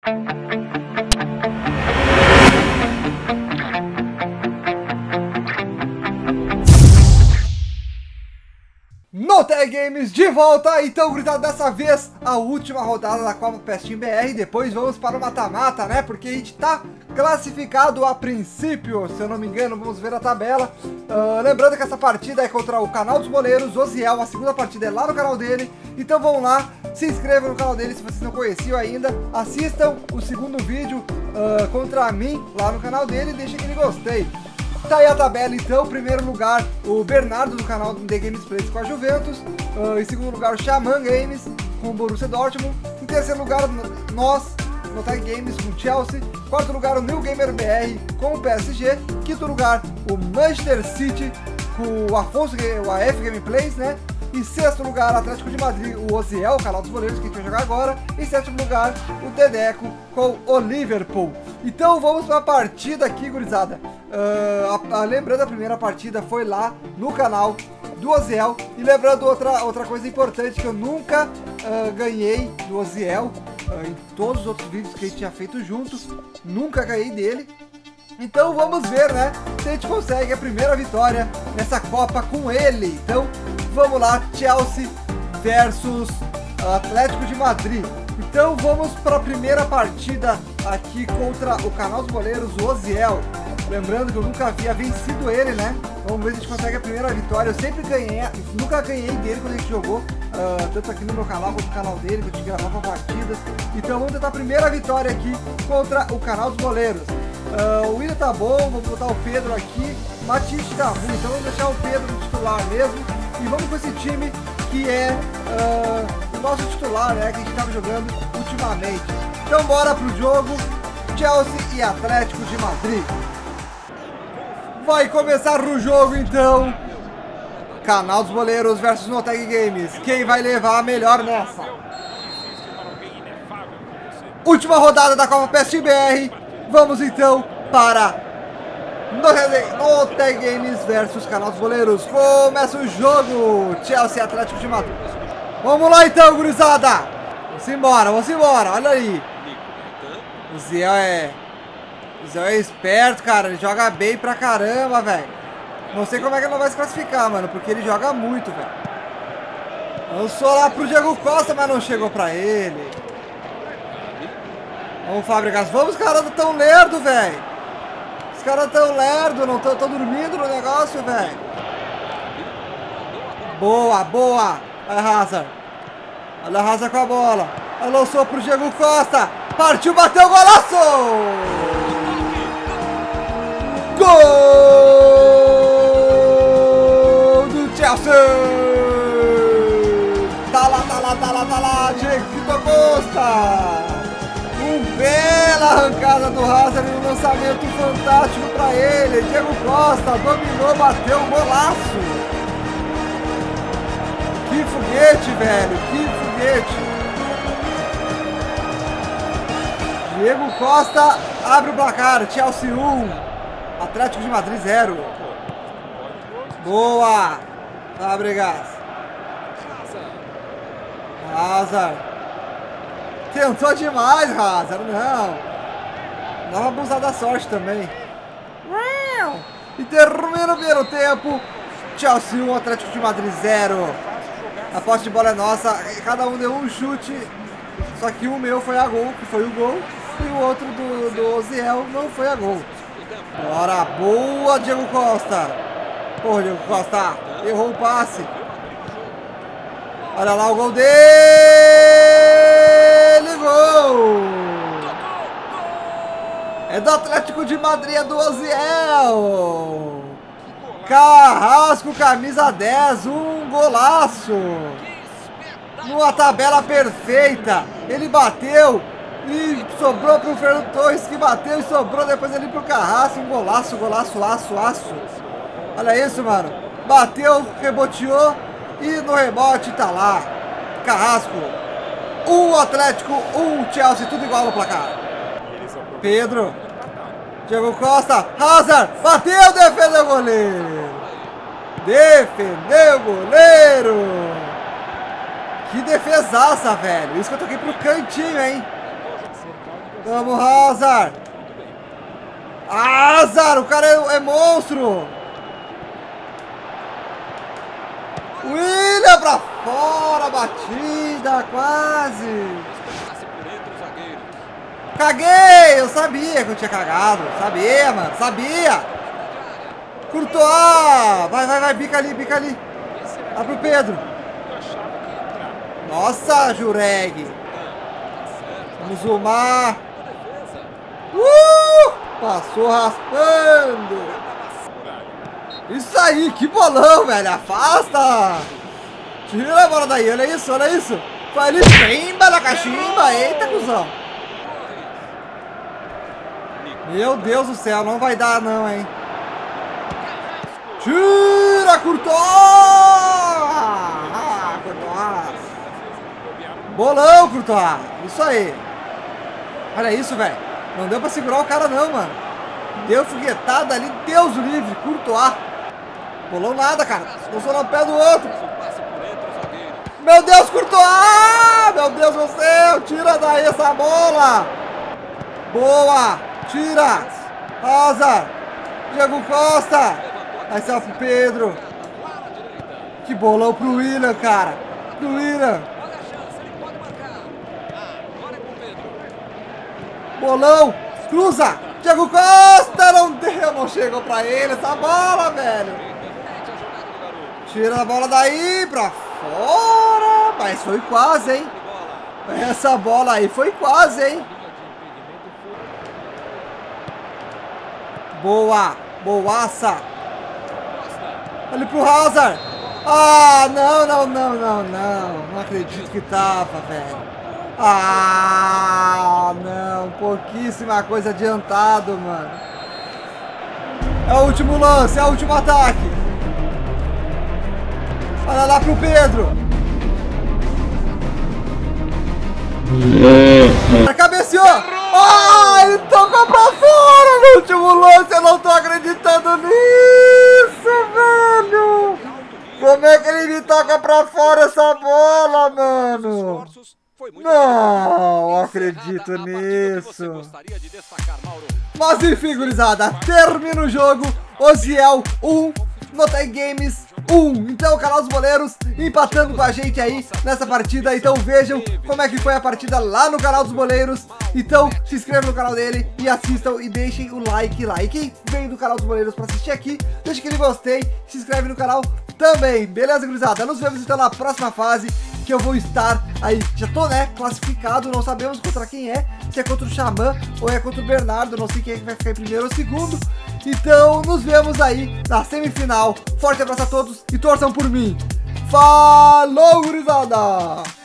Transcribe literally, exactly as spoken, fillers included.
NoTag Games de volta, então, gurizada, dessa vez a última rodada da Copa P E S Team B R, depois vamos para o mata-mata, né, porque a gente tá classificado a princípio, se eu não me engano, vamos ver a tabela. Uh, lembrando que essa partida é contra o canal dos boleiros, Oziel, a segunda partida é lá no canal dele, então vão lá, se inscrevam no canal dele se vocês não conheciam ainda, assistam o segundo vídeo uh, contra mim lá no canal dele e deixem aquele gostei. Tá aí a tabela então, primeiro lugar o Bernardo do canal The Games Plays com a Juventus, uh, em segundo lugar o Xamã Games com o Borussia Dortmund, em terceiro lugar nós, NoTag Games com o Chelsea, quarto lugar o New Gamer B R com o P S G, quinto lugar o Manchester City com o Afonso, o A F Gameplays, né? Em sexto lugar, Atlético de Madrid, o Oziel, o canal dos boleiros, que a gente vai jogar agora. Em sétimo lugar, o Dedeco com o Liverpool. Então vamos para a partida aqui, gurizada. Uh, a, a, lembrando, a primeira partida foi lá no canal do Oziel. E lembrando outra, outra coisa importante, que eu nunca uh, ganhei do Oziel. Uh, em todos os outros vídeos que a gente tinha feito juntos, nunca ganhei dele. Então vamos ver, né, se a gente consegue a primeira vitória nessa Copa com ele. Então vamos lá, Chelsea versus Atlético de Madrid. Então vamos para a primeira partida aqui contra o canal dos boleiros, o Oziel. Lembrando que eu nunca havia vencido ele, né? Vamos ver se a gente consegue a primeira vitória. Eu sempre ganhei, nunca ganhei dele quando a gente jogou, uh, tanto aqui no meu canal quanto no canal dele, que a gente gravava partidas. Então vamos tentar a primeira vitória aqui contra o canal dos boleiros. Uh, o Willian tá bom, vamos botar o Pedro aqui. Matite tá ruim, então vamos deixar o Pedro no titular mesmo. E vamos com esse time que é uh, o nosso titular, né, que a gente estava jogando ultimamente. Então bora pro jogo, Chelsea e Atlético de Madrid. Vai começar o jogo então. Canal dos boleiros versus NoTag Games. Quem vai levar a melhor nessa? Última rodada da Copa P E S Team B R. Vamos então para NoTag Games versus canal dos boleiros. Começa o jogo, Chelsea e Atlético de Madrid. Vamos lá então, gurizada. Vamos embora, vamos embora, olha aí. O Zé é... O Zé é esperto, cara, ele joga bem pra caramba, velho. Não sei como é que ele não vai se classificar, mano, porque ele joga muito, velho. Lançou lá pro Diego Costa, mas não chegou pra ele. Vamos, Fábricas, vamos, caras tão lerdo, velho. Os caras tão lerdo, não tão, tão dormindo no negócio, velho. Boa, boa. Olha a Hazard. Olha a Hazard com a bola. Ela lançou pro Diego Costa. Partiu, bateu, golaço! Gol do Chelsea! Tá lá, tá lá, tá lá, tá lá. Diego Costa. Um bela arrancada do Hazard e um lançamento fantástico para ele. Diego Costa dominou, bateu um golaço. Que foguete, velho, que foguete. Diego Costa abre o placar, Chelsea um, Atlético de Madrid zero. Boa, Fábricas. Hazard. Tentou demais, Hazard, não. Dá uma abusada da sorte também. E termina o primeiro tempo. Chelsea um, Atlético de Madrid zero. A posse de bola é nossa. Cada um deu um chute. Só que o meu foi a gol, que foi o gol. E o outro do, do Oziel não foi a gol. Bora, boa, Diego Costa. Porra, Diego Costa. Errou o passe. Olha lá o gol dele. Gol. É do Atlético de Madrid, é do Oziel. Carrasco, camisa dez, um golaço. Numa tabela perfeita. Ele bateu e sobrou para o Fernando Torres, que bateu e sobrou depois ali para o Carrasco. Um golaço, golaço, aço, aço. Olha isso, mano. Bateu, reboteou e no rebote tá lá. Carrasco. Um Atlético, um Chelsea, tudo igual no placar. Pedro. Diego Costa, Hazard, bateu, defendeu o goleiro. Defendeu o goleiro. Que defesaça, velho. Isso que eu toquei pro cantinho, hein. Vamos, Hazard. Hazard, o cara é, é monstro. William pra fora, batida, quase. Caguei, eu sabia que eu tinha cagado. Sabia, mano, sabia. Courtois, vai, vai, vai, bica ali, bica ali. Dá pro Pedro. Nossa, Jureg. Vamos zoomar. Uh, passou raspando. Isso aí, que bolão, velho. Afasta. Tira a bola daí, olha isso, olha isso. Foi ali, pimba da cachimba. Eita, cuzão. Meu Deus do céu, não vai dar não, hein. Tira, Courtois. Ah, Courtois. Bolão, Courtois. Isso aí. Olha isso, velho. Não deu pra segurar o cara não, mano. Deu foguetada ali, Deus o livre, Courtois. Bolou nada, cara. Não no pé do outro. Meu Deus, Courtois! Meu Deus do céu! Tira daí essa bola! Boa! Tira! Hazard! Diego Costa! Aí sai pro Pedro. Que bolão pro William, cara. Pro William. Bolão! Cruza! Diego Costa! Não deu, não chegou pra ele essa bola, velho. Tira a bola daí pra fora. Mas foi quase, hein? Essa bola aí foi quase, hein? Boa! Boaça! Olha pro Hazard! Ah, não, não, não, não, não. Não acredito que tava, velho. Ah, não. Pouquíssima coisa adiantado, mano. É o último lance, é o último ataque. Olha lá pro Pedro. Cabeceou. Ah, ele tocou pra fora no último lance. Eu não tô acreditando nisso, velho. Como é que ele me toca pra fora essa bola, mano? Não acredito nisso. Mas enfim, gurizada, termina o jogo. Oziel um, Notec Games um. Então, o canal dos Boleiros empatando com a gente aí nessa partida. Então vejam como é que foi a partida lá no canal dos Boleiros. Então se inscrevam no canal dele e assistam e deixem o like lá. E quem veio do canal dos Boleiros para assistir aqui, deixa aquele gostei, se inscreve no canal também. Beleza, gurizada? Nos vemos então na próxima fase, que eu vou estar aí, já tô, né, classificado, não sabemos contra quem é, se é contra o Xamã ou é contra o Bernardo, não sei quem é que vai ficar em primeiro ou segundo. Então, nos vemos aí na semifinal. Forte abraço a todos e torçam por mim. Falou, gurizada!